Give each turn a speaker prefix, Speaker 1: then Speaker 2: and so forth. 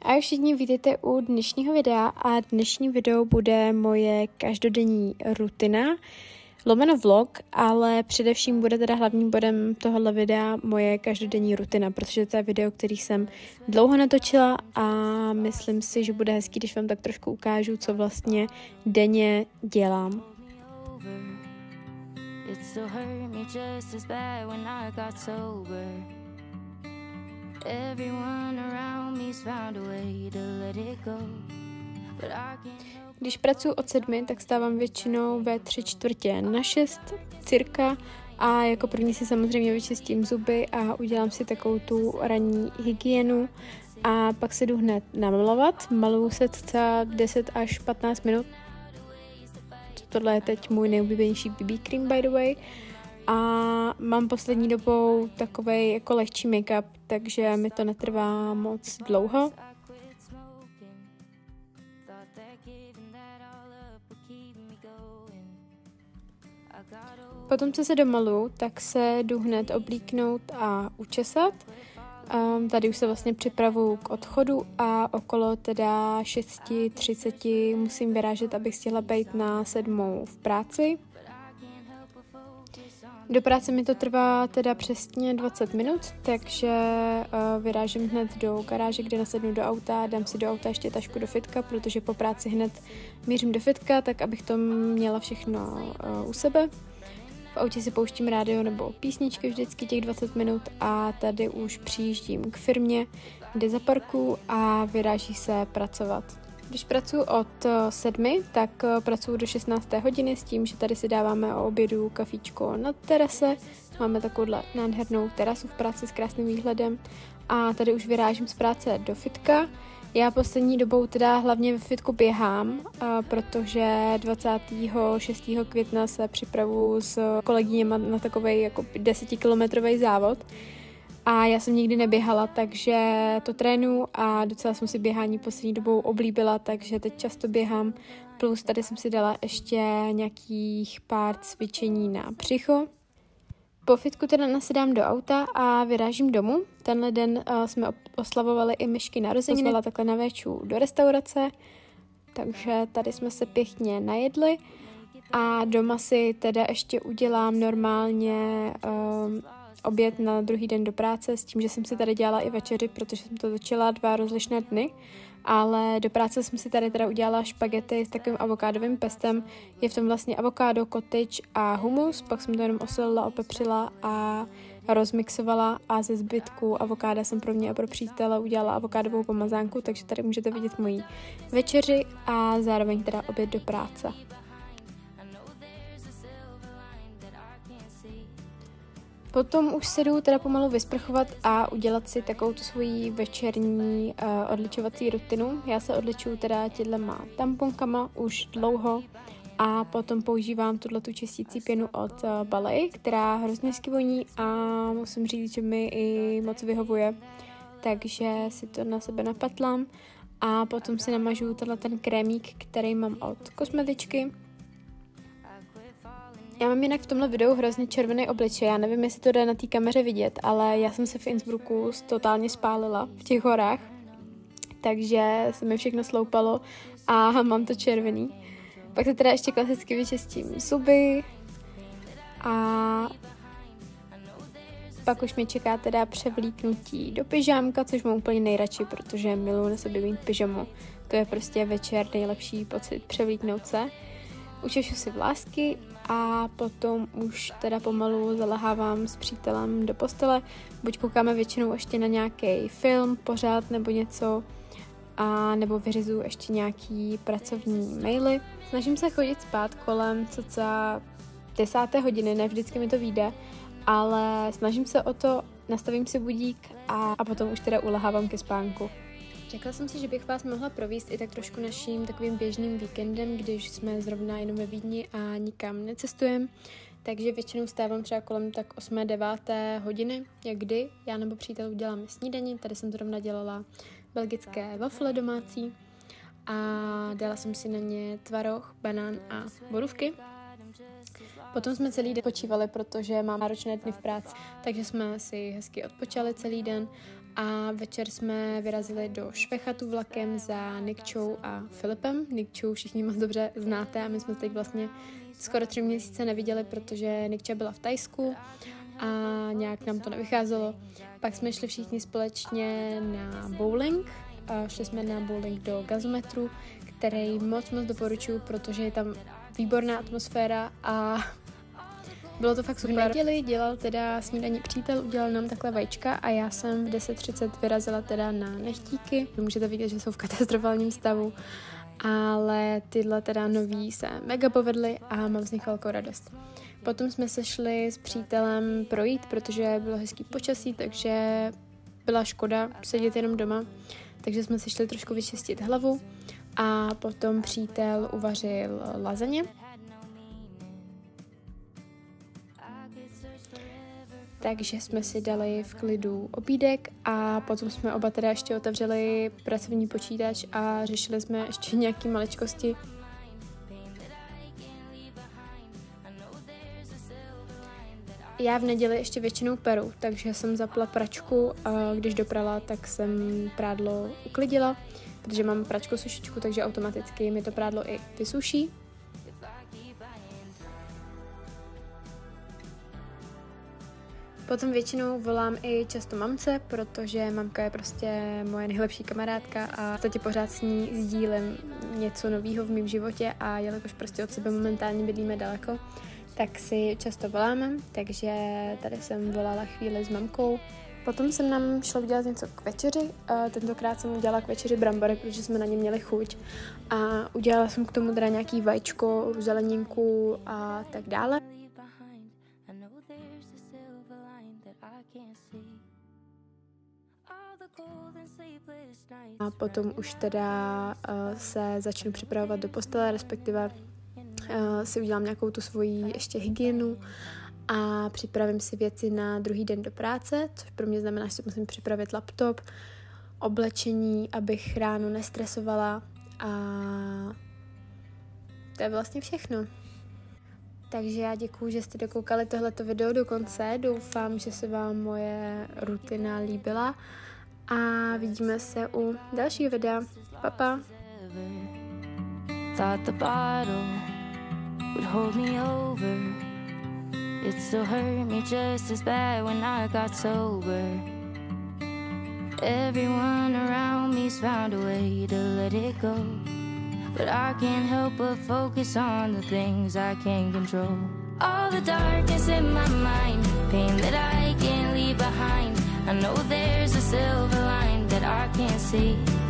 Speaker 1: A všichni vítejte u dnešního videa a dnešní video bude moje každodenní rutina, lomeno vlog, ale především bude teda hlavním bodem tohohle videa moje každodenní rutina, protože to je video, který jsem dlouho natočila a myslím si, že bude hezký, když vám tak trošku ukážu, co vlastně denně dělám. Když pracuji od 7, tak stávám většinou ve 5:45 cirka a jako první si samozřejmě vyčistím zuby a udělám si takovou tu ranní hygienu a pak se jdu hned namalovat. Maluju se cca 10 až 15 minut. Tohle je teď můj nejoblíbenější BB cream, by the way. A mám poslední dobou takovej jako lehčí make-up, takže mi to netrvá moc dlouho. Potom, co se domaluju, tak se jdu hned oblíknout a učesat. Tady už se vlastně připravuju k odchodu a okolo teda 6:30 musím vyrážet, abych stihla být na 7 v práci. Do práce mi to trvá teda přesně 20 minut, takže vyrážím hned do garáže, kde nasednu do auta, dám si do auta ještě tašku do fitka, protože po práci hned mířím do fitka, tak abych to měla všechno u sebe. V autě si pouštím rádio nebo písničky vždycky těch 20 minut a tady už přijíždím k firmě, kde zaparkuju a vyráží se pracovat. Když pracuji od 7, tak pracuji do 16. hodiny s tím, že tady si dáváme o obědu kafíčko na terase. Máme takovouhle nádhernou terasu v práci s krásným výhledem a tady už vyrážím z práce do fitka. Já poslední dobou teda hlavně ve fitku běhám, protože 26. května se připravuju s kolegyněma na takovej jako 10kilometrový závod. A já jsem nikdy neběhala, takže to trénuju a docela jsem si běhání poslední dobou oblíbila, takže teď často běhám. Plus tady jsem si dala ještě nějakých pár cvičení na břicho. Po fitku teda nasedám do auta a vyrážím domů. Tenhle den jsme oslavovali i myšky narozeniny. Pozvala takhle na véču do restaurace, takže tady jsme se pěkně najedli. A doma si teda ještě udělám normálně oběd na druhý den do práce s tím, že jsem si tady dělala i večeři, protože jsem to točila 2 rozlišné dny, ale do práce jsem si tady teda udělala špagety s takovým avokádovým pestem. Je v tom vlastně avokádo, cottage a humus, pak jsem to jenom osolila, opepřila a rozmixovala a ze zbytku avokáda jsem pro mě a pro přítele udělala avokádovou pomazánku, takže tady můžete vidět moji večeři a zároveň teda oběd do práce. Potom už se jdu teda pomalu vysprchovat a udělat si takovou tu svoji večerní odličovací rutinu. Já se odličuju teda těma tamponkama už dlouho a potom používám tuhletu čistící pěnu od Baley, která hrozně hezky voní a musím říct, že mi i moc vyhovuje. Takže si to na sebe napatlám a potom si namažu ten krémík, který mám od kosmetičky. Já mám jinak v tomhle videu hrozně červený obličej, já nevím, jestli to jde na té kameře vidět, ale já jsem se v Innsbrucku totálně spálila v těch horách, takže se mi všechno sloupalo a mám to červený. Pak se teda ještě klasicky vyčistím zuby a pak už mě čeká teda převlíknutí do pyžámka, což mám úplně nejradši, protože miluji na sobě mít pyžamo. To je prostě večer nejlepší pocit převlíknout se. Učešu si vlásky a potom už teda pomalu zalehávám s přítelem do postele. Buď koukáme většinou ještě na nějaký film, pořád nebo něco, a nebo vyřizuju ještě nějaký pracovní maily. Snažím se chodit spát kolem cca 10. hodiny, ne vždycky mi to vyjde, ale snažím se o to, nastavím si budík a potom už teda ulehávám ke spánku. Řekla jsem si, že bych vás mohla províst i tak trošku naším takovým běžným víkendem, když jsme zrovna jenom ve Vídni a nikam necestujeme. Takže většinou stávám třeba kolem tak 8. 9. hodiny, jak kdy. Já nebo přítel uděláme snídani, tady jsem zrovna dělala belgické wafle domácí a dala jsem si na ně tvaroh, banán a borůvky. Potom jsme celý den počívali, protože mám náročné dny v práci, takže jsme si hezky odpočali celý den A večer jsme vyrazili do Švechatu vlakem za Nikčou a Filipem. Nikčou všichni moc dobře znáte a my jsme teď vlastně skoro 3 měsíce neviděli, protože Nikča byla v Thajsku a nějak nám to nevycházelo. Pak jsme šli všichni společně na bowling. Šli jsme na bowling do Gazometru, který moc doporučuji, protože je tam výborná atmosféra a bylo to fakt super. V neděli dělal teda snídaní přítel, udělal nám takhle vajíčka a já jsem v 10:30 vyrazila teda na nechtíky. Můžete vidět, že jsou v katastrofálním stavu, ale tyhle teda nový se mega povedly a mám z nich velkou radost. Potom jsme se šli s přítelem projít, protože bylo hezký počasí, takže byla škoda sedět jenom doma, takže jsme si šli trošku vyčistit hlavu a potom přítel uvařil lazaně. Takže jsme si dali v klidu obídek a potom jsme oba teda ještě otevřeli pracovní počítač a řešili jsme ještě nějaké maličkosti. Já v neděli ještě většinou peru, takže jsem zapla pračku a když doprala, tak jsem prádlo uklidila, protože mám pračku sušičku, takže automaticky mi to prádlo i vysuší. Potom většinou volám i často mamce, protože mamka je prostě moje nejlepší kamarádka a v pořád s ní sdílím něco nového v mém životě a jelikož prostě od sebe momentálně bydlíme daleko, tak si často voláme, takže tady jsem volala chvíli s mamkou. Potom jsem nám šla udělat něco k večeři, tentokrát jsem udělala k večeři brambory, protože jsme na ně měli chuť a udělala jsem k tomu teda nějaký vajíčko, zeleninku a tak dále. A potom už teda se začnu připravovat do postele, respektive si udělám nějakou tu svoji ještě hygienu a připravím si věci na druhý den do práce, což pro mě znamená, že si musím připravit laptop, oblečení, abych ráno nestresovala a to je vlastně všechno. Takže já děkuju, že jste dokoukali tohleto video do konce, doufám, že se vám moje rutina líbila a vidíme se u dalšího videa. Pa, pa. Thought the bottle would hold me over. It still hurt me just as bad when I got sober. Everyone around me's found a way to let it go, but I can't help but focus on the things I can't control. All the darkness in my mind, pain that I can't leave behind. I know there's a silver line that I can't see.